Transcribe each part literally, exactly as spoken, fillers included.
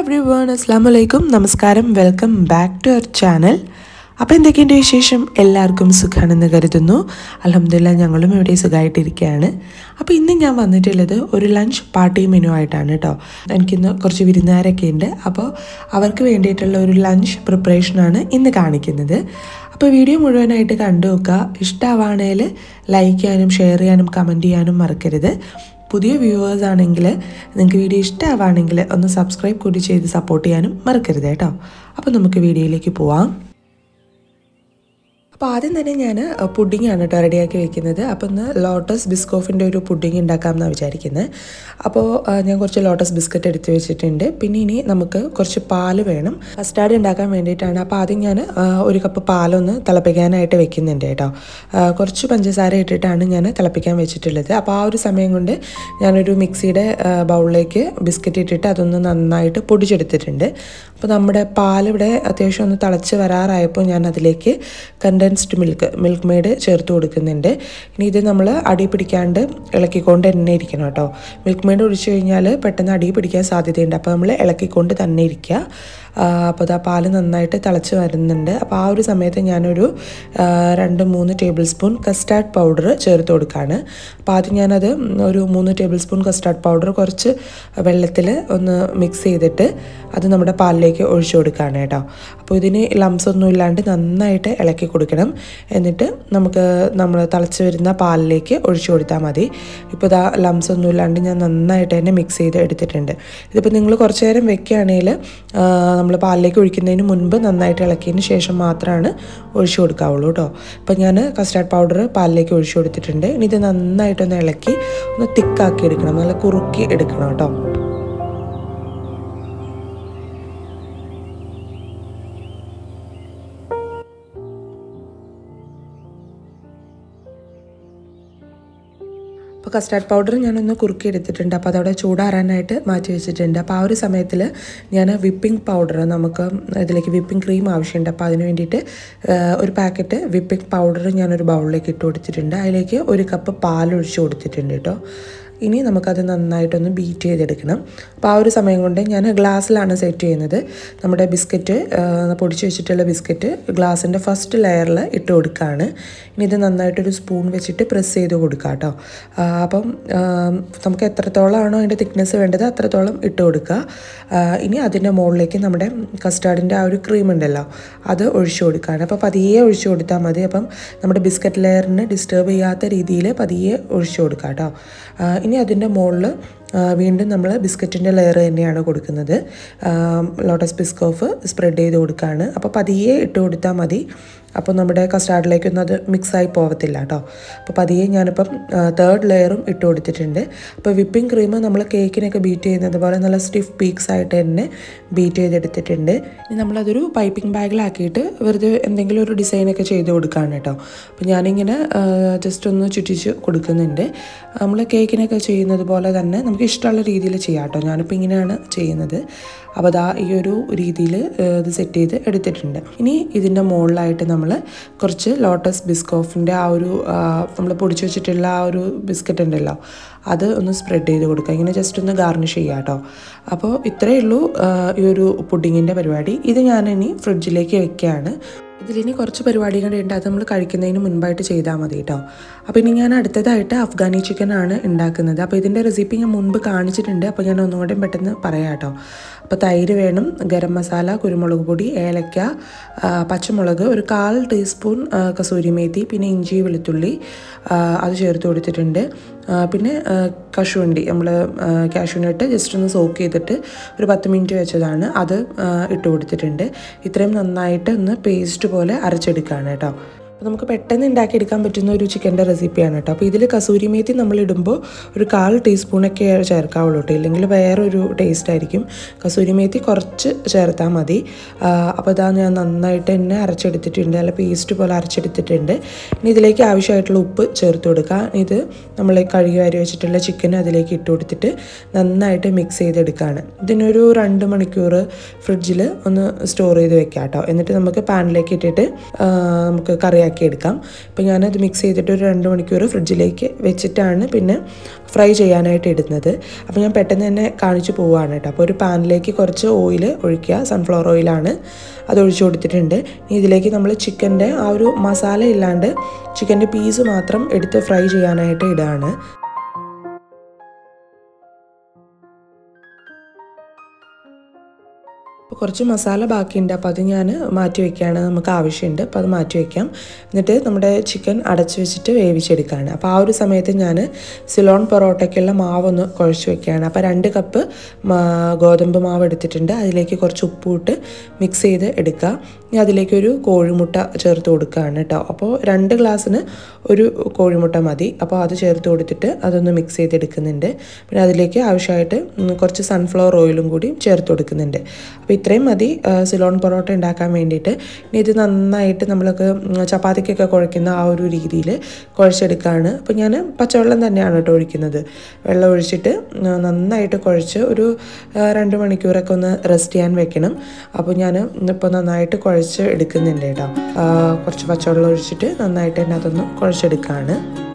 everyone, assalamu alaikum, namaskaram, welcome back to our channel. അപ്പോൾ എന്തൊക്കെയുണ്ട് വിശേഷം? എല്ലാവർക്കും സുഖാണെന്ന് കരുതുന്നു. അൽഹംദുലില്ലാ ഞങ്ങളും ഇവിടെ സുഖമായിട്ടിരിക്കുകയാണ്. അപ്പോൾ ഇന്ന് ഞാൻ വന്നിട്ടുള്ളത് ഒരു ലഞ്ച് പാർട്ടി മെനു ആയിട്ടാണ് കേട്ടോ. എനിക്കിന്ന് കുറച്ച് വിരുന്നുകാരൊക്കെ ഉണ്ട്. അപ്പോൾ അവർക്ക് വേണ്ടിയിട്ടുള്ള ഒരു ലഞ്ച് പ്രിപ്പറേഷനാണ് ഇന്ന് കാണിക്കുന്നത്. അപ്പോൾ വീഡിയോ മുഴുവനായിട്ട് കണ്ടു നോക്കുക. ഇഷ്ടമാണെങ്കിൽ ലൈക്ക് ചെയ്യാനും ഷെയർ ചെയ്യാനും കമൻറ്റ് ചെയ്യാനും മറക്കരുത്. പുതിയ വ്യൂവേഴ്സ് ആണെങ്കിൽ നിങ്ങൾക്ക് വീഡിയോ ഇഷ്ടമാവുകയാണെങ്കിൽ ഒന്ന് സബ്സ്ക്രൈബ് കൂടി ചെയ്ത് സപ്പോർട്ട് ചെയ്യാനും മറക്കരുത് കേട്ടോ. അപ്പോൾ നമുക്ക് വീഡിയോയിലേക്ക് പോവാം. അപ്പോൾ ആദ്യം തന്നെ ഞാൻ പുഡിംഗ് ആണ് കേട്ടോ റെഡിയാക്കി വെക്കുന്നത്. അപ്പോൾ ഇന്ന് ലോട്ടസ് ബിസ്കോഫിൻ്റെ ഒരു പുഡിംഗ് ഉണ്ടാക്കാമെന്നാണ് വിചാരിക്കുന്നത്. അപ്പോൾ ഞാൻ കുറച്ച് ലോട്ടസ് ബിസ്ക്കറ്റ് എടുത്ത് വെച്ചിട്ടുണ്ട്. പിന്നെ ഇനി നമുക്ക് കുറച്ച് പാല് വേണം കസ്റ്റാർഡ് ഉണ്ടാക്കാൻ വേണ്ടിയിട്ടാണ്. അപ്പോൾ ആദ്യം ഞാൻ ഒരു കപ്പ് പാലൊന്ന് തിളപ്പിക്കാനായിട്ട് വെക്കുന്നുണ്ട് കേട്ടോ. കുറച്ച് പഞ്ചസാര ഇട്ടിട്ടാണ് ഞാൻ തിളപ്പിക്കാൻ വെച്ചിട്ടുള്ളത്. അപ്പോൾ ആ ഒരു സമയം കൊണ്ട് ഞാനൊരു മിക്സിയുടെ ബൗളിലേക്ക് ബിസ്ക്കറ്റ് ഇട്ടിട്ട് അതൊന്ന് നന്നായിട്ട് പൊടിച്ചെടുത്തിട്ടുണ്ട്. അപ്പോൾ നമ്മുടെ പാലിവിടെ അത്യാവശ്യം ഒന്ന് തിളച്ച് വരാറായപ്പോൾ ഞാൻ അതിലേക്ക് കണ്ടൻസ്ഡ് മിൽക്ക് മിൽക്ക് മെയ്ഡ് ചേർത്ത് കൊടുക്കുന്നുണ്ട്. ഇനി ഇത് നമ്മൾ അടി പിടിക്കാണ്ട് ഇളക്കിക്കൊണ്ട് തന്നെ ഇരിക്കണം കേട്ടോ. മിൽക്ക് മെയ്ഡ് ഒഴിച്ചു കഴിഞ്ഞാൽ പെട്ടെന്ന് അടി പിടിക്കാൻ സാധ്യതയുണ്ട്. അപ്പോൾ നമ്മൾ ഇളക്കിക്കൊണ്ട് തന്നെ ഇരിക്കുക. അപ്പോൾ അത് ആ പാല് നന്നായിട്ട് തിളച്ച് വരുന്നുണ്ട്. അപ്പോൾ ആ ഒരു സമയത്ത് ഞാനൊരു രണ്ട് മൂന്ന് ടേബിൾ സ്പൂൺ കസ്റ്റാർഡ് പൗഡർ ചേർത്ത് കൊടുക്കുകയാണ്. അപ്പോൾ ആദ്യം ഞാനത് ഒരു മൂന്ന് ടേബിൾ സ്പൂൺ കസ്റ്റാർഡ് പൗഡർ കുറച്ച് വെള്ളത്തിൽ ഒന്ന് മിക്സ് ചെയ്തിട്ട് അത് നമ്മുടെ പാലിലേക്ക് ഒഴിച്ചു കൊടുക്കുകയാണ് കേട്ടോ. അപ്പോൾ ഇതിന് ലംസ് ഒന്നും ഇല്ലാണ്ട് നന്നായിട്ട് ഇളക്കി കൊടുക്കണം. എന്നിട്ട് നമുക്ക് നമ്മൾ തിളച്ച് വരുന്ന പാലിലേക്ക് ഒഴിച്ചു കൊടുത്താൽ മതി. ഇപ്പോൾ ഇതാ ലംസ് ഒന്നും ഇല്ലാണ്ട് ഞാൻ നന്നായിട്ട് തന്നെ മിക്സ് ചെയ്ത് എടുത്തിട്ടുണ്ട്. ഇതിപ്പോൾ നിങ്ങൾ കുറച്ച് നേരം വെക്കുകയാണെങ്കിൽ നമ്മൾ പാലിലേക്ക് ഒഴിക്കുന്നതിന് മുൻപ് നന്നായിട്ട് ഇളക്കിയതിന് ശേഷം മാത്രമാണ് ഒഴിച്ചു കൊടുക്കാവുള്ളൂ കേട്ടോ. അപ്പോൾ ഞാൻ കസ്റ്റാർഡ് പൗഡർ പാലിലേക്ക് ഒഴിച്ചു കൊടുത്തിട്ടുണ്ട്. ഇനി ഇത് നന്നായിട്ടൊന്ന് ഇളക്കി ഒന്ന് തിക്കാക്കി എടുക്കണം, നല്ല കുറുക്കി എടുക്കണം കേട്ടോ. അപ്പോൾ കസ്റ്റാർഡ് പൗഡർ ഞാനൊന്ന് കുറുക്കി എടുത്തിട്ടുണ്ട്. അപ്പോൾ അതവിടെ ചൂടാറാനായിട്ട് മാറ്റി വെച്ചിട്ടുണ്ട്. അപ്പോൾ ആ ഒരു സമയത്തിൽ ഞാൻ വിപ്പിംഗ് പൗഡർ, നമുക്ക് ഇതിലേക്ക് വിപ്പിംഗ് ക്രീം ആവശ്യമുണ്ട്. അപ്പോൾ അതിന് വേണ്ടിയിട്ട് ഒരു പാക്കറ്റ് വിപ്പിംഗ് പൗഡർ ഞാനൊരു ബൗളിലേക്ക് ഇട്ട് കൊടുത്തിട്ടുണ്ട്. അതിലേക്ക് ഒരു കപ്പ് പാലൊഴിച്ച് കൊടുത്തിട്ടുണ്ട് കേട്ടോ. ഇനി നമുക്കത് നന്നായിട്ടൊന്ന് ബീറ്റ് ചെയ്തെടുക്കണം. അപ്പോൾ ആ ഒരു സമയം കൊണ്ട് ഞാൻ ഗ്ലാസ്സിലാണ് സെറ്റ് ചെയ്യുന്നത്. നമ്മുടെ ബിസ്ക്കറ്റ് പൊടിച്ച് വെച്ചിട്ടുള്ള ബിസ്ക്കറ്റ് ഗ്ലാസിൻ്റെ ഫസ്റ്റ് ലെയറിൽ ഇട്ട് കൊടുക്കുകയാണ്. ഇനി ഇത് നന്നായിട്ടൊരു സ്പൂൺ വെച്ചിട്ട് പ്രസ് ചെയ്ത് കൊടുക്കുക കേട്ടോ. അപ്പം നമുക്ക് എത്രത്തോളമാണോ അതിൻ്റെ തിക്നെസ് വേണ്ടത് അത്രത്തോളം ഇട്ട് കൊടുക്കുക. ഇനി അതിൻ്റെ മുകളിലേക്ക് നമ്മുടെ കസ്റ്റാർഡിൻ്റെ ആ ഒരു ക്രീം ഉണ്ടല്ലോ അത് ഒഴിച്ചു കൊടുക്കുകയാണ്. അപ്പോൾ പതിയെ ഒഴിച്ചു കൊടുത്താൽ മതി. അപ്പം നമ്മുടെ ബിസ്ക്കറ്റ് ലെയറിന് ഡിസ്റ്റർബ് ചെയ്യാത്ത രീതിയിൽ പതിയെ ഒഴിച്ചു കൊടുക്കുക കേട്ടോ. ഇനി അതിൻ്റെ മുകളിൽ വീണ്ടും നമ്മൾ ബിസ്ക്കറ്റിൻ്റെ ലെയർ തന്നെയാണ് കൊടുക്കുന്നത്. ലോട്ടസ് ബിസ്കോഫ് സ്പ്രെഡ് ചെയ്ത് കൊടുക്കുകയാണ്. അപ്പോൾ പതിയെ ഇട്ട് കൊടുത്താൽ മതി. അപ്പോൾ നമ്മുടെ കസ്റ്റാർഡിലേക്കൊന്നും അത് മിക്സായി പോകത്തില്ല കേട്ടോ. അപ്പോൾ പതിയെ ഞാനിപ്പം തേർഡ് ലെയറും ഇട്ട് കൊടുത്തിട്ടുണ്ട്. അപ്പോൾ വിപ്പിംഗ് ക്രീം നമ്മൾ കേക്കിനൊക്കെ ബീറ്റ് ചെയ്യുന്നത് പോലെ നല്ല സ്റ്റിഫ് പീക്സ് ആയിട്ട് തന്നെ ബീറ്റ് ചെയ്തെടുത്തിട്ടുണ്ട്. ഇനി നമ്മളതൊരു പൈപ്പിംഗ് ബാഗിലാക്കിയിട്ട് വെറുതെ എന്തെങ്കിലും ഒരു ഡിസൈനൊക്കെ ചെയ്ത് കൊടുക്കുകയാണ് കേട്ടോ. അപ്പോൾ ഞാനിങ്ങനെ ജസ്റ്റ് ഒന്ന് ചുറ്റിച്ച് കൊടുക്കുന്നുണ്ട്. നമ്മൾ കേക്കിനൊക്കെ ചെയ്യുന്നത് പോലെ തന്നെ നമുക്ക് ഇഷ്ടമുള്ള രീതിയിൽ ചെയ്യാം കേട്ടോ. ഞാനിപ്പോൾ ഇങ്ങനെയാണ് ചെയ്യുന്നത്. അപ്പോൾ അതാ ഈ ഒരു രീതിയിൽ ഇത് സെറ്റ് ചെയ്ത് എടുത്തിട്ടുണ്ട്. ഇനി ഇതിൻ്റെ മുകളിലായിട്ട് നമ്മൾ കുറച്ച് ലോട്ടസ് ബിസ്കോഫിൻ്റെ ആ ഒരു നമ്മൾ പൊടിച്ച് വെച്ചിട്ടുള്ള ആ ഒരു ബിസ്ക്കറ്റ് ഉണ്ടല്ലോ അത് ഒന്ന് സ്പ്രെഡ് ചെയ്ത് കൊടുക്കുക. ഇങ്ങനെ ജസ്റ്റ് ഒന്ന് ഗാർണിഷ് ചെയ്യുക കേട്ടോ. അപ്പോൾ ഇത്രയേ ഉള്ളൂ ഈ ഒരു പുഡിങ്ങിൻ്റെ പരിപാടി. ഇത് ഞാനിനി ഫ്രിഡ്ജിലേക്ക് വെക്കുകയാണ്. ഇതിലിനി കുറച്ച് പരിപാടികളുണ്ട്. അത് നമ്മൾ കഴിക്കുന്നതിന് മുൻപായിട്ട് ചെയ്താൽ മതി കേട്ടോ. അപ്പോൾ ഇനി ഞാൻ അടുത്തതായിട്ട് അഫ്ഗാനി ചിക്കനാണ് ഉണ്ടാക്കുന്നത്. അപ്പോൾ ഇതിൻ്റെ റെസിപ്പി ഞാൻ മുൻപ് കാണിച്ചിട്ടുണ്ട്. അപ്പോൾ ഞാൻ ഒന്നുകൂടെ പെട്ടെന്ന് പറയാം കേട്ടോ. അപ്പോൾ തൈര് വേണം, ഗരം മസാല, കുരുമുളക് പൊടി, ഏലക്ക, പച്ചമുളക്, ഒരു കാൽ ടീസ്പൂൺ കസൂരി മേത്തി, പിന്നെ ഇഞ്ചി വെളുത്തുള്ളി അത് ചേർത്ത് കൊടുത്തിട്ടുണ്ട്. പിന്നെ കശുവണ്ടി, നമ്മൾ കാഷ്യൂനട്ട് ജസ്റ്റ് ഒന്ന് സോക്ക് ചെയ്തിട്ട് ഒരു പത്ത് മിനിറ്റ് വെച്ചതാണ്, അത് ഇട്ട് കൊടുത്തിട്ടുണ്ട്. ഇത്രയും നന്നായിട്ട് ഒന്ന് പേസ്റ്റ് പോലെ അരച്ചെടുക്കുകയാണ് കേട്ടോ. അപ്പോൾ നമുക്ക് പെട്ടെന്ന് ഉണ്ടാക്കിയെടുക്കാൻ പറ്റുന്ന ഒരു ചിക്കൻ്റെ റെസിപ്പിയാണ് കേട്ടോ. അപ്പോൾ ഇതിൽ കസൂരി മേത്തി നമ്മൾ ഇടുമ്പോൾ ഒരു കാൽ ടീസ്പൂണൊക്കെ ചേർക്കാവുള്ളൂ കേട്ടോ, ഇല്ലെങ്കിൽ വേറൊരു ടേസ്റ്റ് ആയിരിക്കും. കസൂരി മേത്തി കുറച്ച് ചേർത്താൽ മതി. അപ്പോൾ ഇതാ ഞാൻ നന്നായിട്ട് തന്നെ അരച്ചെടുത്തിട്ടുണ്ട്, നല്ല പേസ്റ്റ് പോലെ അരച്ചെടുത്തിട്ടുണ്ട്. ഇനി ഇതിലേക്ക് ആവശ്യമായിട്ടുള്ള ഉപ്പ് ചേർത്ത് കൊടുക്കുക. ഇത് നമ്മൾ കഴുകി വാരി വെച്ചിട്ടുള്ള ചിക്കൻ അതിലേക്ക് ഇട്ട് കൊടുത്തിട്ട് നന്നായിട്ട് മിക്സ് ചെയ്തെടുക്കുകയാണ്. ഇതിനൊരു രണ്ട് മണിക്കൂർ ഫ്രിഡ്ജിൽ ഒന്ന് സ്റ്റോർ ചെയ്ത് വെക്കാം കേട്ടോ. എന്നിട്ട് നമുക്ക് പാനിലേക്ക് ഇട്ടിട്ട് നമുക്ക് കറിയാക്കി ആക്കി എടുക്കാം. അപ്പോൾ ഞാനത് മിക്സ് ചെയ്തിട്ട് ഒരു രണ്ട് മണിക്കൂർ ഫ്രിഡ്ജിലേക്ക് വെച്ചിട്ടാണ് പിന്നെ ഫ്രൈ ചെയ്യാനായിട്ട് ഇടുന്നത്. അപ്പോൾ ഞാൻ പെട്ടെന്ന് തന്നെ കാണിച്ചു പോവുകയാണ് കേട്ടോ. അപ്പോൾ ഒരു പാനിലേക്ക് കുറച്ച് ഓയിൽ ഒഴിക്കുക, സൺഫ്ലവർ ഓയിലാണ്, അത് ഒഴിച്ചു കൊടുത്തിട്ടുണ്ട്. ഇനി ഇതിലേക്ക് നമ്മൾ ചിക്കൻ്റെ ആ ഒരു മസാല ഇല്ലാണ്ട് ചിക്കൻ്റെ പീസ് മാത്രം എടുത്ത് ഫ്രൈ ചെയ്യാനായിട്ട് ഇടുകയാണ്. അപ്പോൾ കുറച്ച് മസാല ബാക്കിയുണ്ട്, അപ്പോൾ അത് ഞാൻ മാറ്റി വയ്ക്കുകയാണ്, നമുക്ക് ആവശ്യമുണ്ട്, അപ്പോൾ അത് മാറ്റി വയ്ക്കാം. എന്നിട്ട് നമ്മുടെ ചിക്കൻ അടച്ചു വെച്ചിട്ട് വേവിച്ചെടുക്കുകയാണ്. അപ്പോൾ ആ ഒരു സമയത്ത് ഞാൻ സിലോൺ പൊറോട്ടയ്ക്കുള്ള മാവൊന്ന് കുഴച്ച് വയ്ക്കുകയാണ്. അപ്പോൾ രണ്ട് കപ്പ് ഗോതമ്പ് മാവ് എടുത്തിട്ടുണ്ട്, അതിലേക്ക് കുറച്ച് ഉപ്പിട്ട് മിക്സ് ചെയ്ത് എടുക്കുക. ഇനി അതിലേക്കൊരു കോഴിമുട്ട ചേർത്ത് കൊടുക്കുകയാണ് കേട്ടോ. അപ്പോൾ രണ്ട് ഗ്ലാസ്സിന് ഒരു കോഴിമുട്ട മതി. അപ്പോൾ അത് ചേർത്ത് കൊടുത്തിട്ട് അതൊന്ന് മിക്സ് ചെയ്തെടുക്കുന്നുണ്ട്. പിന്നെ അതിലേക്ക് ആവശ്യമായിട്ട് കുറച്ച് സൺഫ്ലവർ ഓയിലും കൂടി ചേർത്ത് കൊടുക്കുന്നുണ്ട്. അപ്പോൾ ഇത്രയും മതി സിലോൺ പൊറോട്ട ഉണ്ടാക്കാൻ വേണ്ടിയിട്ട്. ഇനി ഇത് നന്നായിട്ട് നമ്മൾക്ക് ചപ്പാത്തിക്കൊക്കെ കുഴയ്ക്കുന്ന ആ ഒരു രീതിയിൽ കുഴച്ചെടുക്കുകയാണ്. അപ്പോൾ ഞാൻ പച്ചവെള്ളം തന്നെയാണ് കേട്ടോ ഒഴിക്കുന്നത്. വെള്ളം ഒഴിച്ചിട്ട് നന്നായിട്ട് കുഴച്ച് ഒരു രണ്ട് മണിക്കൂറൊക്കെ ഒന്ന് റെസ്റ്റ് ചെയ്യാൻ വെക്കണം. അപ്പോൾ ഞാൻ ഇപ്പോൾ നന്നായിട്ട് കുഴച്ച് എടുക്കുന്നുണ്ട് കേട്ടോ. കുറച്ച് പച്ചവെള്ളം ഒഴിച്ചിട്ട് നന്നായിട്ട് തന്നെ അതൊന്ന് കുഴച്ചെടുക്കുകയാണ്.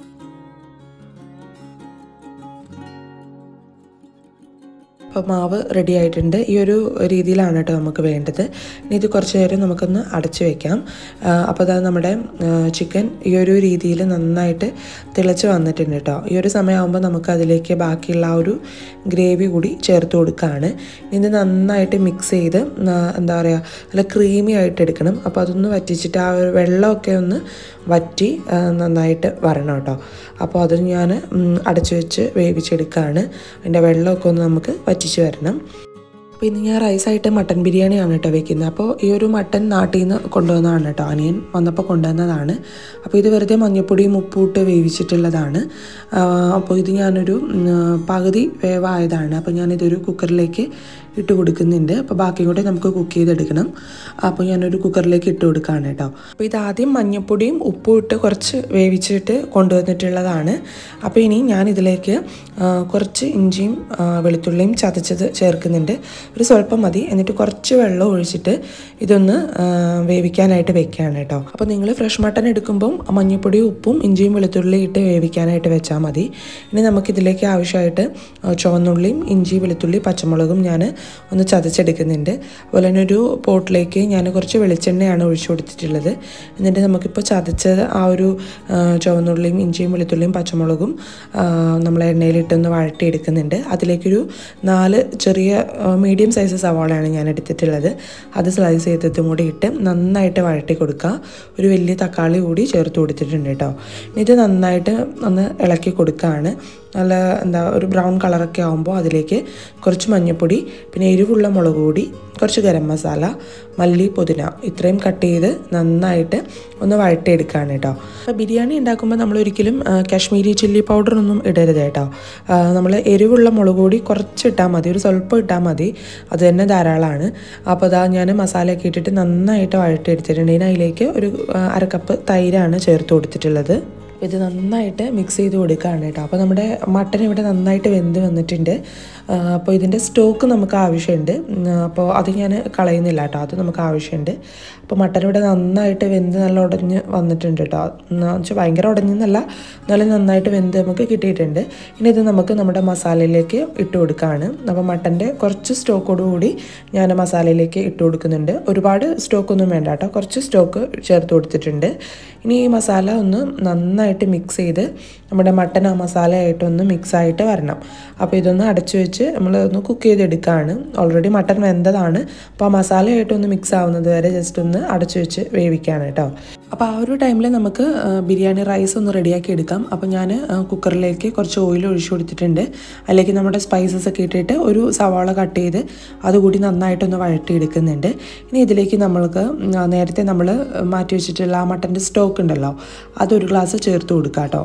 അപ്പോൾ മാവ് റെഡി ആയിട്ടുണ്ട്. ഈ ഒരു രീതിയിലാണ് കേട്ടോ നമുക്ക് വേണ്ടത്. ഇനി ഇത് കുറച്ച് നേരം നമുക്കൊന്ന് അടച്ചു വയ്ക്കാം. അപ്പോൾ അതാ നമ്മുടെ ചിക്കൻ ഈ ഒരു രീതിയിൽ നന്നായിട്ട് തിളച്ച് വന്നിട്ടുണ്ട് കേട്ടോ. ഈ ഒരു സമയമാകുമ്പോൾ നമുക്ക് അതിലേക്ക് ബാക്കിയുള്ള ആ ഒരു ഗ്രേവി കൂടി ചേർത്ത് കൊടുക്കുകയാണ്. ഇത് നന്നായിട്ട് മിക്സ് ചെയ്ത് എന്താ പറയുക, നല്ല ക്രീമി ആയിട്ട് എടുക്കണം. അപ്പോൾ അതൊന്ന് വറ്റിച്ചിട്ട് ആ ഒരു വെള്ളമൊക്കെ ഒന്ന് വറ്റി നന്നായിട്ട് വരണം കേട്ടോ. അപ്പോൾ അത് ഞാൻ അടച്ചു വെച്ച് വേവിച്ചെടുക്കുകയാണ്. അതിൻ്റെ വെള്ളമൊക്കെ ഒന്ന് നമുക്ക് വറ്റിച്ച് വരണം. അപ്പോൾ ഇന്ന് ഞാൻ റൈസായിട്ട് മട്ടൻ ബിരിയാണിയാണ് കേട്ടോ വെക്കുന്നത്. അപ്പോൾ ഈ ഒരു മട്ടൻ നാട്ടിൽ നിന്ന് കൊണ്ടുവന്നതാണ് കേട്ടോ, അനിയൻ വന്നപ്പോൾ കൊണ്ടുവന്നതാണ്. അപ്പോൾ ഇത് വെറുതെ മഞ്ഞൾപ്പൊടിയും ഉപ്പുമിട്ട് വേവിച്ചിട്ടുള്ളതാണ്. അപ്പോൾ ഇത് ഞാനൊരു പകുതി വേവായതാണ്. അപ്പോൾ ഞാനിതൊരു കുക്കറിലേക്ക് ഇട്ട് കൊടുക്കുന്നുണ്ട്. അപ്പോൾ ബാക്കി കൂടെ നമുക്ക് കുക്ക് ചെയ്തെടുക്കണം. അപ്പോൾ ഞാനൊരു കുക്കറിലേക്ക് ഇട്ട് കൊടുക്കുകയാണ് കേട്ടോ. അപ്പോൾ ഇതാദ്യം മഞ്ഞൾപ്പൊടിയും ഉപ്പും ഇട്ട് കുറച്ച് വേവിച്ചിട്ട് കൊണ്ടുവന്നിട്ടുള്ളതാണ്. അപ്പോൾ ഇനി ഞാനിതിലേക്ക് കുറച്ച് ഇഞ്ചിയും വെളുത്തുള്ളിയും ചതച്ചത് ചേർക്കുന്നുണ്ട്. ഒരു സ്വല്പം മതി. എന്നിട്ട് കുറച്ച് വെള്ളം ഒഴിച്ചിട്ട് ഇതൊന്ന് വേവിക്കാനായിട്ട് വെക്കുകയാണ് കേട്ടോ. അപ്പോൾ നിങ്ങൾ ഫ്രഷ് മട്ടൺ എടുക്കുമ്പം മഞ്ഞൾപ്പൊടിയും ഉപ്പും ഇഞ്ചിയും വെളുത്തുള്ളിയും ഇട്ട് വേവിക്കാനായിട്ട് വെച്ചാൽ മതി. ഇനി നമുക്കിതിലേക്ക് ആവശ്യമായിട്ട് ചുവന്നുള്ളിയും ഇഞ്ചി വെളുത്തുള്ളി പച്ചമുളകും ഞാൻ ഒന്ന് ചതച്ചെടുക്കുന്നുണ്ട്. അതുപോലെ തന്നെ ഒരു പോട്ടിലേക്ക് ഞാൻ കുറച്ച് വെളിച്ചെണ്ണയാണ് ഒഴിച്ചു കൊടുത്തിട്ടുള്ളത്. എന്നിട്ട് നമുക്കിപ്പോൾ ചതച്ചത് ആ ഒരു ചുവന്നുള്ളിയും ഇഞ്ചിയും വെളുത്തുള്ളിയും പച്ചമുളകും നമ്മൾ എണ്ണയിലിട്ടൊന്ന് വഴട്ടിയെടുക്കുന്നുണ്ട്. അതിലേക്കൊരു നാല് ചെറിയ മീഡിയം സൈസ് സവാളയാണ് ഞാൻ എടുത്തിട്ടുള്ളത്. അത് സ്ലൈസ് ചെയ്തതും കൂടി ഇട്ട് നന്നായിട്ട് വഴട്ടി കൊടുക്കുക. ഒരു വലിയ തക്കാളി കൂടി ചേർത്ത് കൊടുത്തിട്ടുണ്ട് കേട്ടോ. ഇത് നന്നായിട്ട് ഒന്ന് ഇളക്കി കൊടുക്കുകയാണ്. നല്ല എന്താ ഒരു ബ്രൗൺ കളറൊക്കെ ആകുമ്പോൾ അതിലേക്ക് കുറച്ച് മഞ്ഞൾപ്പൊടി, പിന്നെ എരിവുള്ള മുളക് പൊടി, കുറച്ച് ഗരം മസാല, മല്ലി, പുതിന ഇത്രയും കട്ട് ചെയ്ത് നന്നായിട്ട് ഒന്ന് വഴട്ടിയെടുക്കുകയാണ് കേട്ടോ. അപ്പോൾ ബിരിയാണി ഉണ്ടാക്കുമ്പോൾ നമ്മളൊരിക്കലും കാശ്മീരി ചില്ലി പൗഡറൊന്നും ഇടരുത് കേട്ടോ. നമ്മൾ എരിവുള്ള മുളക് പൊടി കുറച്ച് ഇട്ടാൽ മതി, ഒരു സ്വല്പം ഇട്ടാൽ മതി, അത് തന്നെ ധാരാളമാണ്. അപ്പോൾ അതാ ഞാൻ മസാലയൊക്കെ ഇട്ടിട്ട് നന്നായിട്ട് വഴട്ടിയെടുത്തിട്ടുണ്ട്. ഇനി അതിലേക്ക് ഒരു അര കപ്പ് തൈരാണ് ചേർത്ത് കൊടുത്തിട്ടുള്ളത്. ഇത് നന്നായിട്ട് മിക്സ് ചെയ്ത് കൊടുക്കുകയാണ് കേട്ടോ. അപ്പോൾ നമ്മുടെ മട്ടൻ ഇവിടെ നന്നായിട്ട് വെന്ത് വന്നിട്ടുണ്ട്. അപ്പോൾ ഇതിൻ്റെ സ്റ്റോക്ക് നമുക്ക് ആവശ്യമുണ്ട്. അപ്പോൾ അത് ഞാൻ കളയുന്നില്ല കേട്ടോ, അത് നമുക്ക് ആവശ്യമുണ്ട്. അപ്പോൾ മട്ടൻ ഇവിടെ നന്നായിട്ട് വെന്ത് നല്ല ഉടഞ്ഞ് വന്നിട്ടുണ്ട് കേട്ടോ. എന്ന് വെച്ചാൽ ഭയങ്കര ഉടഞ്ഞെന്നല്ല, എന്നാലും നന്നായിട്ട് വെന്ത് നമുക്ക് കിട്ടിയിട്ടുണ്ട്. ഇനി ഇത് നമുക്ക് നമ്മുടെ മസാലയിലേക്ക് ഇട്ട് കൊടുക്കുകയാണ്. അപ്പോൾ മട്ടൻ്റെ കുറച്ച് സ്റ്റോക്കോടുകൂടി ഞാൻ മസാലയിലേക്ക് ഇട്ട് കൊടുക്കുന്നുണ്ട്. ഒരുപാട് സ്റ്റോക്കൊന്നും വേണ്ട കേട്ടോ, കുറച്ച് സ്റ്റോക്ക് ചേർത്ത് കൊടുത്തിട്ടുണ്ട്. ഇനി ഈ മസാല ഒന്ന് നന്നായിട്ട് മിക്സ് ചെയ്ത് നമ്മുടെ മട്ടൻ ആ മസാലയായിട്ടൊന്ന് മിക്സായിട്ട് വരണം. അപ്പോൾ ഇതൊന്ന് അടച്ചു വെച്ച് നമ്മൾ ഒന്ന് കുക്ക് ചെയ്തെടുക്കുകയാണ്. ഓൾറെഡി മട്ടൻ വെന്തതാണ്. അപ്പോൾ ആ മസാലയായിട്ടൊന്ന് മിക്സ് ആവുന്നത് വരെ ജസ്റ്റ് ഒന്ന് അടച്ചു വെച്ച് വേവിക്കുകയാണ് കേട്ടോ. അപ്പോൾ ആ ഒരു ടൈമിൽ നമുക്ക് ബിരിയാണി റൈസ് ഒന്ന് റെഡിയാക്കി എടുക്കാം. അപ്പോൾ ഞാൻ കുക്കറിലേക്ക് കുറച്ച് ഓയിൽ ഒഴിച്ചു കൊടുത്തിട്ടുണ്ട്. അതിലേക്ക് നമ്മുടെ സ്പൈസസ് ഒക്കെ ഇട്ടിട്ട് ഒരു സവാള കട്ട് ചെയ്ത് അതുകൂടി നന്നായിട്ടൊന്ന് വഴട്ടിയെടുക്കുന്നുണ്ട്. ഇനി ഇതിലേക്ക് നമ്മൾക്ക് നേരത്തെ നമ്മൾ മാറ്റി വെച്ചിട്ടുള്ള ആ മട്ടൻ്റെ സ്റ്റോക്ക് ഉണ്ടല്ലോ, അതൊരു ഗ്ലാസ് ചേർത്ത് കൊടുക്കുക കേട്ടോ. എനിക്കൊരു ഗ്ലാസ്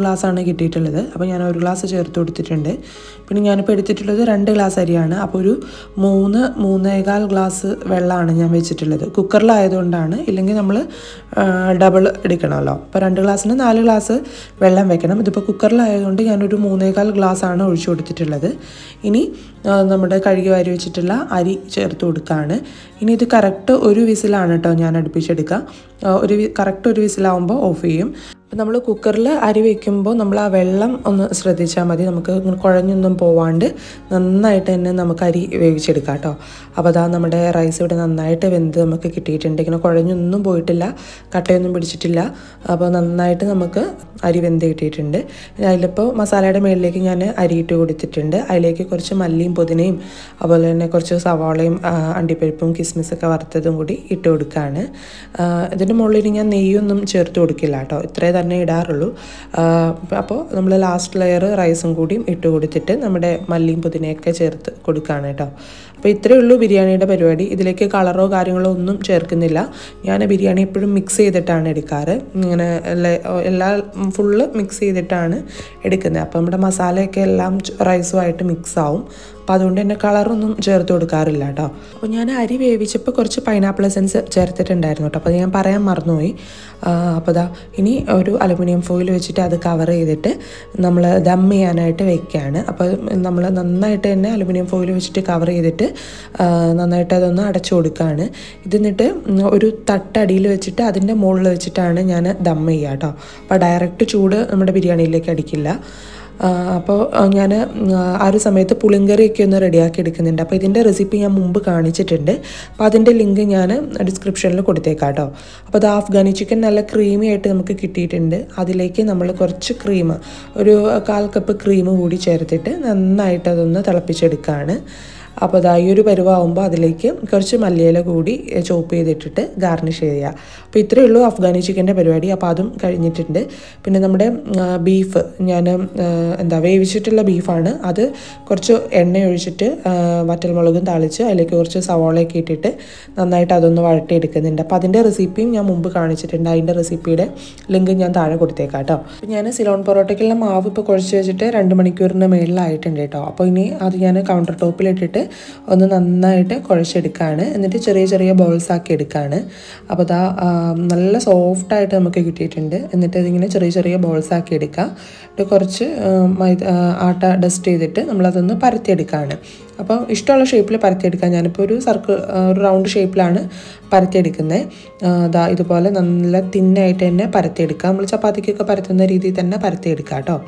ഗ്ലാസ്സാണ് കിട്ടിയിട്ടുള്ളത്. അപ്പോൾ ഞാൻ ഒരു ഗ്ലാസ് ചേർത്ത് കൊടുത്തിട്ടുണ്ട്. പിന്നെ ഞാനിപ്പോൾ എടുത്തിട്ടുള്ളത് രണ്ട് ഗ്ലാസ് അരിയാണ്. അപ്പോൾ ഒരു മൂന്ന് മൂന്നേകാൽ ഗ്ലാസ് വെള്ളമാണ് ഞാൻ വെച്ചിട്ടുള്ളത്. കുക്കറിലായതുകൊണ്ടാണ്, ഇല്ലെങ്കിൽ നമ്മൾ ഡബിൾ എടുക്കണമല്ലോ. അപ്പോൾ രണ്ട് ഗ്ലാസ്സിന് നാല് ഗ്ലാസ് വെള്ളം വെക്കണം. ഇതിപ്പോൾ കുക്കറിലായതുകൊണ്ട് ഞാനൊരു മൂന്നേകാൽ ഗ്ലാസ്സാണ് ഒഴിച്ചു കൊടുത്തിട്ടുള്ളത്. ഇനി നമ്മുടെ കഴുകി വാരി വെച്ചിട്ടുള്ള അരി ചേർത്ത് കൊടുക്കുകയാണ്. ഇനി ഇത് കറക്റ്റ് ഒരു വിസിലാണ് കേട്ടോ ഞാൻ അടുപ്പിച്ചെടുക്കുക. ഒരു കറക്റ്റ് ഒരു വിസിലാവുമ്പോൾ ഓഫ് ചെയ്യും. അപ്പോൾ നമ്മൾ കുക്കറിൽ അരി വയ്ക്കുമ്പോൾ നമ്മൾ ആ വെള്ളം ഒന്ന് ശ്രദ്ധിച്ചാൽ മതി. നമുക്ക് കുഴഞ്ഞൊന്നും പോവാണ്ട് നന്നായിട്ട് തന്നെ നമുക്ക് അരി വേവിച്ചെടുക്കാം കേട്ടോ. അപ്പോൾ അതാ നമ്മുടെ റൈസ് ഇവിടെ നന്നായിട്ട് വെന്ത് നമുക്ക് കിട്ടിയിട്ടുണ്ട്. ഇങ്ങനെ കുഴഞ്ഞൊന്നും പോയിട്ടില്ല, കട്ടയൊന്നും പിടിച്ചിട്ടില്ല. അപ്പോൾ നന്നായിട്ട് നമുക്ക് അരി വെന്ത് കിട്ടിയിട്ടുണ്ട്. അതിലിപ്പോൾ മസാലയുടെ മുകളിലേക്ക് ഞാൻ അരി ഇട്ട് കൊടുത്തിട്ടുണ്ട്. അതിലേക്ക് കുറച്ച് മല്ലിയും പുതിനയും അതുപോലെ തന്നെ കുറച്ച് സവാളയും അണ്ടിപ്പരിപ്പും കിസ്മിസൊക്കെ വറുത്തതും കൂടി ഇട്ട് കൊടുക്കുകയാണ്. ഇതിൻ്റെ മുകളിൽ ഞാൻ നെയ്യൊന്നും ചേർത്ത് കൊടുക്കില്ല കേട്ടോ, ഇത്രേ തന്നെ ഇടാറുള്ളൂ. അപ്പോൾ നമ്മൾ ലാസ്റ്റ് ലെയർ റൈസും കൂടിയും ഇട്ട് കൊടുത്തിട്ട് നമ്മുടെ മല്ലിയും പുതിനയൊക്കെ ചേർത്ത് കൊടുക്കുകയാണ് കേട്ടോ. അപ്പോൾ ഇത്രയേ ഉള്ളൂ ബിരിയാണിയുടെ പരിപാടി. ഇതിലേക്ക് കളറോ കാര്യങ്ങളോ ഒന്നും ചേർക്കുന്നില്ല. ഞാൻ ബിരിയാണി എപ്പോഴും മിക്സ് ചെയ്തിട്ടാണ് എടുക്കാറ്. ഇങ്ങനെ എല്ലാ ഫുള്ള് മിക്സ് ചെയ്തിട്ടാണ് എടുക്കുന്നത്. അപ്പോൾ നമ്മുടെ മസാലയൊക്കെ എല്ലാം റൈസുമായിട്ട് മിക്സ് ആവും. അപ്പോൾ അതുകൊണ്ട് തന്നെ കളറൊന്നും ചേർത്ത് കൊടുക്കാറില്ല കേട്ടോ. അപ്പോൾ ഞാൻ അരി വേവിച്ചപ്പോൾ കുറച്ച് പൈനാപ്പിൾ എസൻസ് ചേർത്തിട്ടുണ്ടായിരുന്നു കേട്ടോ. അപ്പോൾ ഞാൻ പറയാൻ മറന്നുപോയി. അപ്പോൾ ദാ ഇനി ഒരു അലുമിനിയം ഫോയിൽ വെച്ചിട്ട് അത് കവർ ചെയ്തിട്ട് നമ്മൾ ദം ചെയ്യാനായിട്ട് വെക്കുകയാണ്. അപ്പോൾ നമ്മൾ നന്നായിട്ട് തന്നെ അലുമിനിയം ഫോയിൽ വെച്ചിട്ട് കവർ ചെയ്തിട്ട് നന്നായിട്ട് അതൊന്ന് അടച്ചു കൊടുക്കുകയാണ്. ഇതിന്നിട്ട് ഒരു തട്ടടിയിൽ വെച്ചിട്ട് അതിൻ്റെ മുകളിൽ വെച്ചിട്ടാണ് ഞാൻ ദം ചെയ്യുക കേട്ടോ. അപ്പോൾ ഡയറക്റ്റ് ചൂട് നമ്മുടെ ബിരിയാണിയിലേക്ക് അടിക്കില്ല. അപ്പോൾ ഞാൻ ആ ഒരു സമയത്ത് പുളിങ്കറിയൊക്കെ ഒന്ന് റെഡിയാക്കി എടുക്കുന്നുണ്ട്. അപ്പോൾ ഇതിൻ്റെ റെസിപ്പി ഞാൻ മുമ്പ് കാണിച്ചിട്ടുണ്ട്. അപ്പോൾ അതിൻ്റെ ലിങ്ക് ഞാൻ ഡിസ്ക്രിപ്ഷനിൽ കൊടുത്തേക്കാം കേട്ടോ. അപ്പോൾ അത് അഫ്ഗാനി ചിക്കൻ നല്ല ക്രീമി ആയിട്ട് നമുക്ക് കിട്ടിയിട്ടുണ്ട്. അതിലേക്ക് നമ്മൾ കുറച്ച് ക്രീം, ഒരു കാൽ കപ്പ് ക്രീം കൂടി ചേർത്തിട്ട് നന്നായിട്ട് അതൊന്ന് തിളപ്പിച്ചെടുക്കുകയാണ്. അപ്പോൾ അതാ ഈ ഒരു പരുവാകുമ്പോൾ അതിലേക്ക് കുറച്ച് മല്ലിയില കൂടി ചോപ്പ് ചെയ്തിട്ടിട്ട് ഗാർണിഷ് ചെയ്യുക. അപ്പോൾ ഇത്രയേ ഉള്ളൂ അഫ്ഗാനി ചിക്കൻ്റെ പരിപാടി. അപ്പോൾ അതും കഴിഞ്ഞിട്ടുണ്ട്. പിന്നെ നമ്മുടെ ബീഫ് ഞാൻ എന്താ വേവിച്ചിട്ടുള്ള ബീഫാണ്. അത് കുറച്ച് എണ്ണ ഒഴിച്ചിട്ട് വറ്റൽമുളകും താളിച്ച് അതിലേക്ക് കുറച്ച് സവാളയൊക്കെ ഇട്ടിട്ട് നന്നായിട്ട് അതൊന്ന് വഴട്ടിയെടുക്കുന്നുണ്ട്. അപ്പോൾ അതിൻ്റെ റെസിപ്പിയും ഞാൻ മുമ്പ് കാണിച്ചിട്ടുണ്ട്. അതിൻ്റെ റെസിപ്പിയുടെ ലിങ്ക് ഞാൻ താഴെ കൊടുത്തേക്കാം കേട്ടോ. അപ്പോൾ ഞാൻ സിലോൺ പൊറോട്ടയ്ക്കുള്ള മാവ് ഇപ്പോൾ കുഴച്ച് വെച്ചിട്ട് രണ്ട് മണിക്കൂറിന് മേളിലായിട്ടുണ്ട് കേട്ടോ. അപ്പോൾ ഇനി അത് ഞാൻ കൗണ്ടർ ടോപ്പിലിട്ടിട്ട് ഒന്ന് നന്നായിട്ട് കുഴച്ചെടുക്കുകയാണ്. എന്നിട്ട് ചെറിയ ചെറിയ ബോൾസ് ആക്കി എടുക്കുകയാണ്. അപ്പോൾ അതാ നല്ല സോഫ്റ്റായിട്ട് നമുക്ക് കിട്ടിയിട്ടുണ്ട്. എന്നിട്ട് ഇതിങ്ങനെ ചെറിയ ചെറിയ ബോൾസ് ആക്കി എടുക്കുക. എന്നിട്ട് കുറച്ച് മൈദ ആട്ട ഡസ്റ്റ് ചെയ്തിട്ട് നമ്മളതൊന്ന് പരത്തിയെടുക്കുകയാണ്. അപ്പോൾ ഇഷ്ടമുള്ള ഷേപ്പിൽ പരത്തിയെടുക്കാം. ഞാനിപ്പോൾ ഒരു സർക്കിൾ ഒരു റൗണ്ട് ഷേപ്പിലാണ് പരത്തിയെടുക്കുന്നത്. അതാ ഇതുപോലെ നല്ല തിന്നായിട്ട് തന്നെ പരത്തിയെടുക്കുക. നമ്മൾ ചപ്പാത്തിക്കൊക്കെ പരത്തുന്ന രീതിയിൽ തന്നെ പരത്തിയെടുക്കുക കേട്ടോ.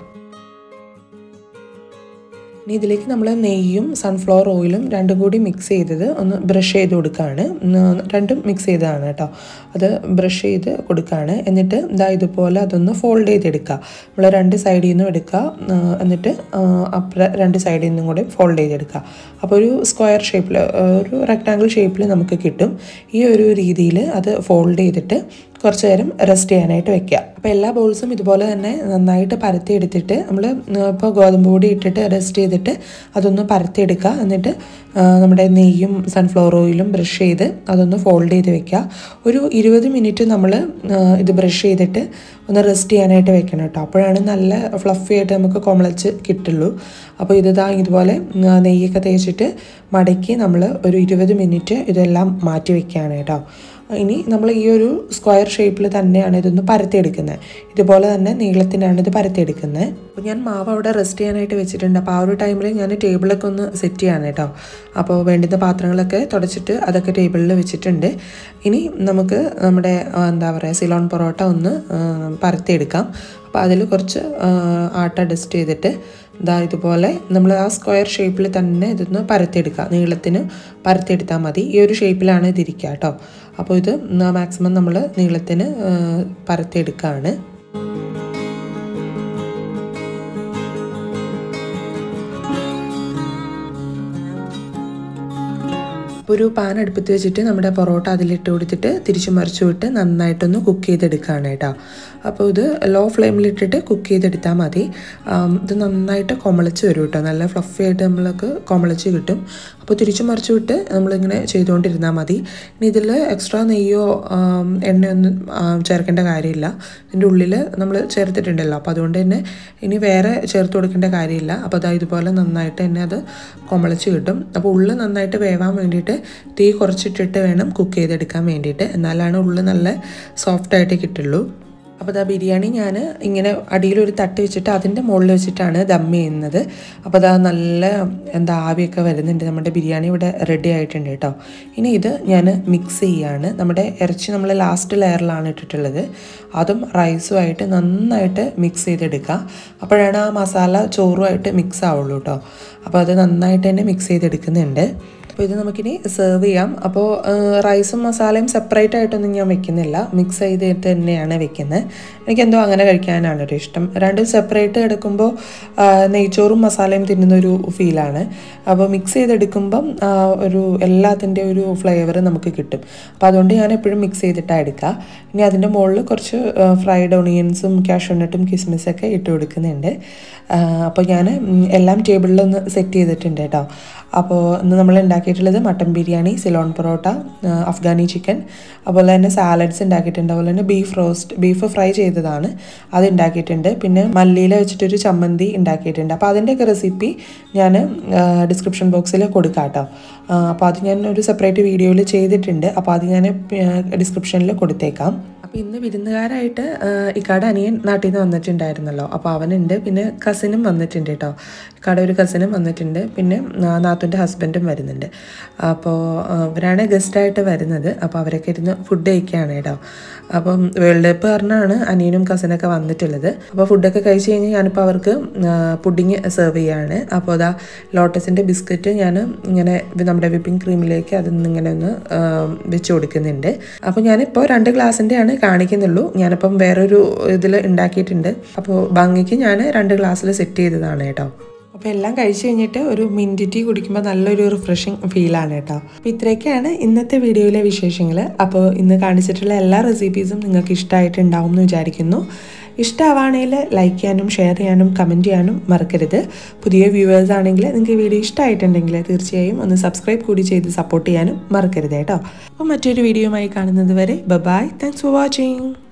ഇനി ഇതിലേക്ക് നമ്മൾ നെയ്യും സൺഫ്ലവർ ഓയിലും രണ്ടും കൂടി മിക്സ് ചെയ്തത് ഒന്ന് ബ്രഷ് ചെയ്ത് കൊടുക്കുകയാണ്. രണ്ടും മിക്സ് ചെയ്തതാണ് കേട്ടോ. അത് ബ്രഷ് ചെയ്ത് കൊടുക്കുകയാണ്. എന്നിട്ട് ഇതാ ഇതുപോലെ അതൊന്ന് ഫോൾഡ് ചെയ്തെടുക്കുക. നമ്മൾ രണ്ട് സൈഡിൽ നിന്നും എടുക്കുക. എന്നിട്ട് അപ്പുറം രണ്ട് സൈഡിൽ നിന്നും കൂടി ഫോൾഡ് ചെയ്തെടുക്കുക. അപ്പോൾ ഒരു സ്ക്വയർ ഷേപ്പിൽ, ഒരു റെക്റ്റാങ്കിൾ ഷേപ്പിൽ നമുക്ക് കിട്ടും. ഈ ഒരു രീതിയിൽ അത് ഫോൾഡ് ചെയ്തിട്ട് കുറച്ച് നേരം റെസ്റ്റ് ചെയ്യാനായിട്ട് വെക്കുക. അപ്പോൾ എല്ലാ ബോൾസും ഇതുപോലെ തന്നെ നന്നായിട്ട് പരത്തി എടുത്തിട്ട് നമ്മൾ ഇപ്പോൾ ഗോതമ്പ് പൊടി ഇട്ടിട്ട് റെസ്റ്റ് ചെയ്തിട്ട് അതൊന്ന് പരത്തിയെടുക്കുക. എന്നിട്ട് നമ്മുടെ നെയ്യും സൺഫ്ലവർ ഓയിലും ബ്രഷ് ചെയ്ത് അതൊന്ന് ഫോൾഡ് ചെയ്ത് വെക്കുക. ഒരു ഇരുപത് മിനിറ്റ് നമ്മൾ ഇത് ബ്രഷ് ചെയ്തിട്ട് ഒന്ന് റെസ്റ്റ് ചെയ്യാനായിട്ട് വെക്കണം കേട്ടോ. അപ്പോഴാണ് നല്ല ഫ്ലഫി ആയിട്ട് നമുക്ക് കുഴച്ച് കിട്ടുള്ളൂ. അപ്പോൾ ഇതാ ഇതുപോലെ നെയ്യൊക്കെ തേച്ചിട്ട് മടക്കി നമ്മൾ ഒരു ഇരുപത് മിനിറ്റ് ഇതെല്ലാം മാറ്റി വെക്കുകയാണ് കേട്ടോ. ഇനി നമ്മൾ ഈ ഒരു സ്ക്വയർ ഷേപ്പിൽ തന്നെയാണ് ഇതൊന്ന് പരത്തിയെടുക്കുന്നത്. ഇതുപോലെ തന്നെ നീളത്തിനാണ് ഇത് പരത്തിയെടുക്കുന്നത്. അപ്പോൾ ഞാൻ മാവ് അവിടെ റെസ്റ്റ് ചെയ്യാനായിട്ട് വെച്ചിട്ടുണ്ട്. അപ്പോൾ ആ ഒരു ടൈമിൽ ഞാൻ ടേബിളൊക്കെ ഒന്ന് സെറ്റ് ചെയ്യാണ് കേട്ടോ. അപ്പോൾ വേണ്ടുന്ന പാത്രങ്ങളൊക്കെ തുടച്ചിട്ട് അതൊക്കെ ടേബിളിൽ വെച്ചിട്ടുണ്ട്. ഇനി നമുക്ക് നമ്മുടെ എന്താ പറയുക സിലോൺ പൊറോട്ട ഒന്ന് പരത്തിയെടുക്കാം. അപ്പോൾ അതിൽ കുറച്ച് ആട്ട ഡസ്റ്റ് ചെയ്തിട്ട് ഇതാ ഇതുപോലെ നമ്മൾ ആ സ്ക്വയർ ഷേപ്പിൽ തന്നെ ഇതൊന്ന് പരത്തിയെടുക്കുക. നീളത്തിന് പരത്തിയെടുത്താൽ മതി. ഈ ഒരു ഷേപ്പിലാണ് ഇതിരിക്കുക കേട്ടോ. അപ്പോൾ ഇത് മാക്സിമം നമ്മൾ നീളത്തിന് പരത്തിയെടുക്കുകയാണ്. ഒരു പാൻ അടുപ്പത്ത് വെച്ചിട്ട് നമ്മുടെ പൊറോട്ട അതിലിട്ട് കൊടുത്തിട്ട് തിരിച്ചു മറിച്ചു വിട്ട് നന്നായിട്ടൊന്ന് കുക്ക് ചെയ്തെടുക്കുകയാണ് കേട്ടോ. അപ്പോൾ ഇത് ലോ ഫ്ലെയിമിലിട്ടിട്ട് കുക്ക് ചെയ്തെടുത്താൽ മതി. ഇത് നന്നായിട്ട് കൊമളിച്ച് വരും കേട്ടോ. നല്ല ഫ്ലഫി ആയിട്ട് നമ്മൾക്ക് കൊമളിച്ച് കിട്ടും. അപ്പോൾ അപ്പോൾ തിരിച്ചു മറിച്ച് വിട്ട് നമ്മളിങ്ങനെ ചെയ്തുകൊണ്ടിരുന്നാൽ മതി. ഇനി ഇതിൽ എക്സ്ട്രാ നെയ്യോ എണ്ണയൊന്നും ചേർക്കേണ്ട കാര്യമില്ല. ഇതിൻ്റെ ഉള്ളിൽ നമ്മൾ ചേർത്തിട്ടുണ്ടല്ലോ, അപ്പോൾ അതുകൊണ്ട് തന്നെ ഇനി വേറെ ചേർത്ത് കൊടുക്കേണ്ട കാര്യമില്ല. അപ്പോൾ അതാ ഇതുപോലെ നന്നായിട്ട് തന്നെ അത് കൊമളിച്ച് കിട്ടും. അപ്പോൾ ഉള്ളിൽ നന്നായിട്ട് വേവാൻ വേണ്ടിയിട്ട് തീ കുറച്ചിട്ടിട്ട് വേണം കുക്ക് ചെയ്തെടുക്കാൻ വേണ്ടിയിട്ട്, എന്നാലാണ് ഉള്ളിൽ നല്ല സോഫ്റ്റായിട്ട് കിട്ടുള്ളൂ. അപ്പോൾ അതാ ബിരിയാണി ഞാൻ ഇങ്ങനെ അടിയിലൊരു തട്ട് വെച്ചിട്ട് അതിൻ്റെ മുകളിൽ വെച്ചിട്ടാണ് ദം ചെയ്യുന്നത്. അപ്പോൾ അതാ നല്ല എന്താ ആവിയൊക്കെ വരുന്നുണ്ട്. നമ്മുടെ ബിരിയാണി ഇവിടെ റെഡി ആയിട്ടുണ്ട് കേട്ടോ. ഇനി ഇത് ഞാൻ മിക്സ് ചെയ്യുകയാണ്. നമ്മുടെ ഇറച്ചി നമ്മൾ ലാസ്റ്റ് ലെയറിലാണ് ഇട്ടിട്ടുള്ളത്. അതും റൈസുമായിട്ട് നന്നായിട്ട് മിക്സ് ചെയ്തെടുക്കുക. അപ്പോഴാണ് ആ മസാല ചോറുമായിട്ട് മിക്സ് ആവുള്ളൂ കേട്ടോ. അപ്പോൾ അത് നന്നായിട്ട് തന്നെ മിക്സ് ചെയ്തെടുക്കുന്നുണ്ട്. അപ്പോൾ ഇത് നമുക്കിനി സെർവ് ചെയ്യാം. അപ്പോൾ റൈസും മസാലയും സെപ്പറേറ്റ് ആയിട്ടൊന്നും ഞാൻ വെക്കുന്നില്ല, മിക്സ് ചെയ്തിട്ട് തന്നെയാണ് വെക്കുന്നത്. എനിക്കെന്തോ അങ്ങനെ കഴിക്കാനാണ് ഒരു ഇഷ്ടം. രണ്ടും സെപ്പറേറ്റ് എടുക്കുമ്പോൾ നെയ്ച്ചോറും മസാലയും തിന്നുന്നൊരു ഫീലാണ്. അപ്പോൾ മിക്സ് ചെയ്തെടുക്കുമ്പം ഒരു എല്ലാത്തിൻ്റെ ഒരു ഫ്ലേവർ നമുക്ക് കിട്ടും. അപ്പോൾ അതുകൊണ്ട് ഞാൻ എപ്പോഴും മിക്സ് ചെയ്തിട്ടാണ് എടുക്കുക. ഇനി അതിൻ്റെ മുകളിൽ കുറച്ച് ഫ്രൈഡ് ഓണിയൻസും കാഷ്യൂനട്ടും കിസ്മിസൊക്കെ ഇട്ട് കൊടുക്കുന്നുണ്ട്. അപ്പോൾ ഞാൻ എല്ലാം ടേബിളിലൊന്ന് സെറ്റ് ചെയ്തിട്ടുണ്ട് കേട്ടോ. അപ്പോൾ ഇന്ന് നമ്മൾ ഉണ്ടാക്കിയിട്ടുള്ളത് mutton biryani, Ceylon parotta, Afghani chicken, അതുപോലെ തന്നെ സാലഡ്സ് ഉണ്ടാക്കിയിട്ടുണ്ട്. അതുപോലെ തന്നെ ബീഫ് റോസ്റ്റ്, ബീഫ് ഫ്രൈ ചെയ്തതാണ്, അത് ഉണ്ടാക്കിയിട്ടുണ്ട്. പിന്നെ മല്ലിയില വെച്ചിട്ടൊരു ചമ്മന്തി ഉണ്ടാക്കിയിട്ടുണ്ട്. അപ്പോൾ അതിൻ്റെയൊക്കെ റെസിപ്പി ഞാൻ ഡിസ്ക്രിപ്ഷൻ ബോക്സിൽ കൊടുക്കാം കേട്ടോ. അപ്പോൾ അത് ഞാൻ ഒരു സെപ്പറേറ്റ് വീഡിയോയിൽ ചെയ്തിട്ടുണ്ട്. അപ്പോൾ അത് ഞാൻ ഡിസ്ക്രിപ്ഷനിൽ കൊടുത്തേക്കാം. അപ്പോൾ ഇന്ന് വിരുന്നുകാരായിട്ട് ഇക്കാടെ അനിയൻ നാട്ടിൽ നിന്ന് വന്നിട്ടുണ്ടായിരുന്നല്ലോ, അപ്പോൾ അവനുണ്ട്. പിന്നെ കസിനും വന്നിട്ടുണ്ട് കേട്ടോ. ഇക്കാടെ ഒരു കസിനും വന്നിട്ടുണ്ട്. പിന്നെ നാത്തൂൻ്റെ ഹസ്ബൻഡും വരുന്നുണ്ട്. അപ്പോൾ അവരാണ് ഗസ്റ്റായിട്ട് വരുന്നത്. അപ്പോൾ അവരൊക്കെ ഇരുന്ന് ഫുഡ് കഴിക്കുകയാണ് കേട്ടോ. അപ്പം വേൾഡ് കപ്പ് കാരണമാണ് അനിയനും കസിനൊക്കെ വന്നിട്ടുള്ളത്. അപ്പോൾ ഫുഡൊക്കെ കഴിച്ച് കഴിഞ്ഞ് ഞാനിപ്പോൾ അവർക്ക് പുഡിങ് സെർവ് ചെയ്യുകയാണ്. അപ്പോൾ അതാ ലോട്ടസിൻ്റെ ബിസ്ക്കറ്റ് ഞാൻ ഇങ്ങനെ നമ്മുടെ വിപ്പിംഗ് ക്രീമിലേക്ക് അതിൽ ഇങ്ങനെ ഒന്ന് വെച്ച് കൊടുക്കുന്നുണ്ട്. അപ്പോൾ ഞാനിപ്പോൾ രണ്ട് ഗ്ലാസിൻ്റെയാണ് കാണിക്കുന്നുള്ളൂ. ഞാനിപ്പം വേറൊരു ഇതിൽ ഉണ്ടാക്കിയിട്ടുണ്ട്. അപ്പോൾ ഭംഗിക്ക് ഞാൻ രണ്ട് ഗ്ലാസ്സിൽ സെറ്റ് ചെയ്തതാണ് കേട്ടോ. അപ്പോൾ എല്ലാം കഴിച്ച് കഴിഞ്ഞിട്ട് ഒരു മിൻറ്റ് ടീ കുടിക്കുമ്പോൾ നല്ലൊരു റിഫ്രഷിങ് ഫീലാണ് കേട്ടോ. അപ്പോൾ ഇത്രയൊക്കെയാണ് ഇന്നത്തെ വീഡിയോയിലെ വിശേഷങ്ങൾ. അപ്പോൾ ഇന്ന് കാണിച്ചിട്ടുള്ള എല്ലാ റെസിപ്പീസും നിങ്ങൾക്ക് ഇഷ്ടമായിട്ടുണ്ടാവും എന്ന് വിചാരിക്കുന്നു. ഇഷ്ടമാവുകയാണെങ്കിൽ ലൈക്ക് ചെയ്യാനും ഷെയർ ചെയ്യാനും കമൻറ്റ് ചെയ്യാനും മറക്കരുത്. പുതിയ വ്യൂവേഴ്സ് ആണെങ്കിൽ നിങ്ങൾക്ക് വീഡിയോ ഇഷ്ടമായിട്ടുണ്ടെങ്കിൽ തീർച്ചയായും ഒന്ന് സബ്സ്ക്രൈബ് കൂടി ചെയ്ത് സപ്പോർട്ട് ചെയ്യാനും മറക്കരുത് കേട്ടോ. അപ്പോൾ മറ്റൊരു വീഡിയോയുമായി കാണുന്നത് വരെ ബൈ. Thanks for watching.